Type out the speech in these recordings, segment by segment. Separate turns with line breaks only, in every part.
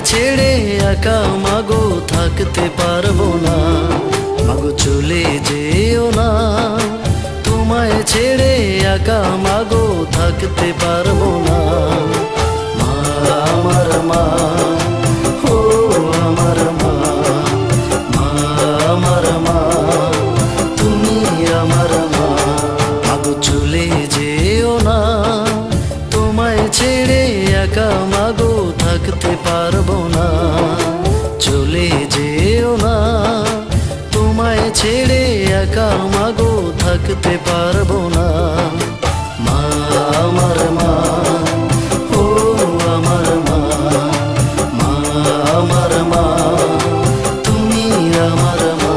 ছেড়ে একা মাগো থাকতে পারবো না, মাগো চলে যেও না। তোমায় ছেড়ে একা মাগো থাকতে পারবো না। মা আমার মা, ও আমার মা, মা আমার মা, তুমি আমার মা। মাগো চলে যেও না, তোমায় ছেড়ে একা মাগো থাকতে পারবো না। চলে যেও না, তোমায় ছেড়ে একা মাগো থাকতে পারবো না। মা আমার মা, ও আমার মা, মা আমার মা, তুমি আমার মা।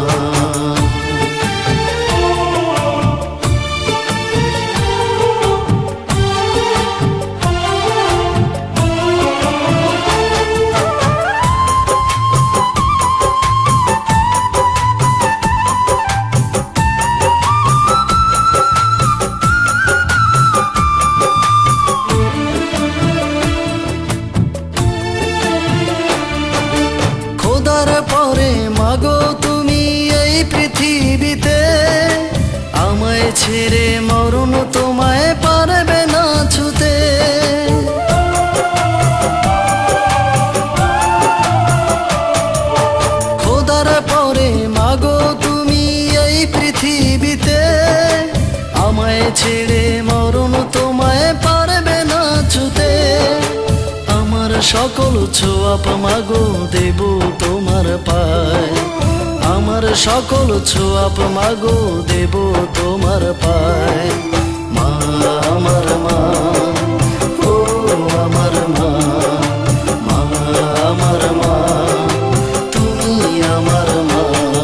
পরে মাগো তুমি এই পৃথিবীতে, আমায় ছেড়ে মরণ তোমায় পারবে না ছুতে। খোদার পরে মাগো তুমি এই পৃথিবীতে, আমায় ছেড়ে মরণ তোমায় পারবে না ছুতে। আমার সকল ছোঁয়াপ মাগো দেব তোমার পায়, আমার সকল ছোঁয়াপ মাগো দেব তোমার পায়। মা আমার মা, ও আমার মা, মা আমার মা, তুমি আমার মা।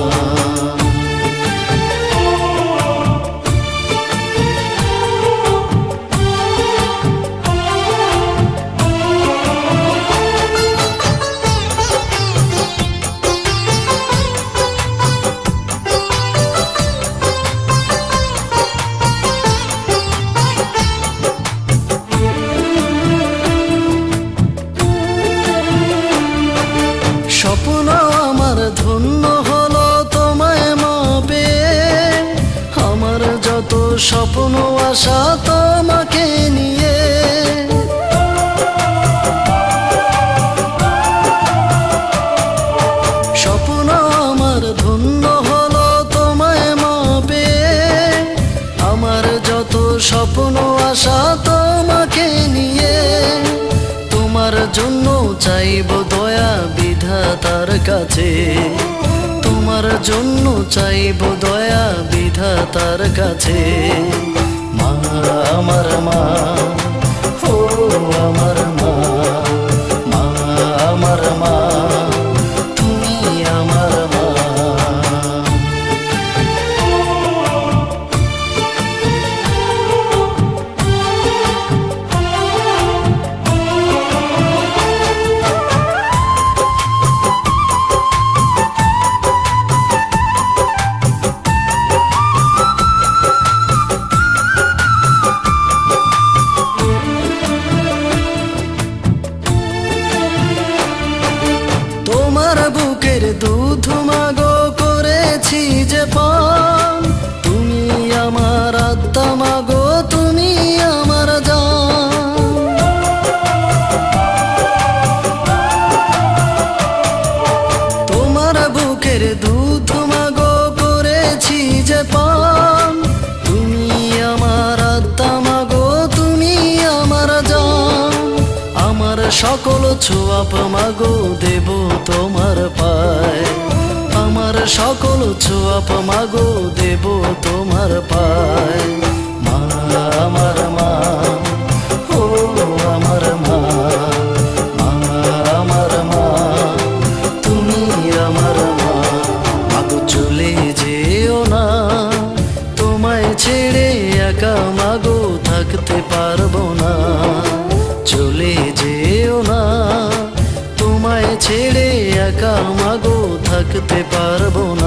স্বপ্ন আমার ধন্য হলো তোমায় মা পেয়ে, আমার যত স্বপ্ন আশা তোমাকে নিয়ে। স্বপ্ন আমার ধন্য হলো তোমায় মা পেয়ে, আমার যত স্বপ্ন আশা তোমাকে নিয়ে। তোমার জন্য চাইব দয়া বিধাতার কাছে, তোমার জন্য চাইব দয়া বিধাতার কাছে। মা আমার মা, ও আমার মা, মা আমার মা, তুমি আমার মা। তোমার বুকের দুধ মাগো করেছি যে পান, তুমি আমার আত্মা মাগো, তুমি আমার জান। তোমার বুকের দুধ মাগো করেছি যে পান, তুমি আমার আত্মা মাগো, তুমি আমার জান। আমার সকল ছোঁয়াপ মাগো দেব তোমার পায়, আমার সকল ছোঁয়াপ মাগো দেব তোমার পায়। মা আমার মা, ও আমার মা, মা আমার মা, তুমি আমার মা। মাগো চলে যেও না, তোমায় ছেড়ে একা মাগো থাকতে পারবো না। চলে যেও না, তোমায় ছেড়ে একা মাগো থাকতে পারবো না।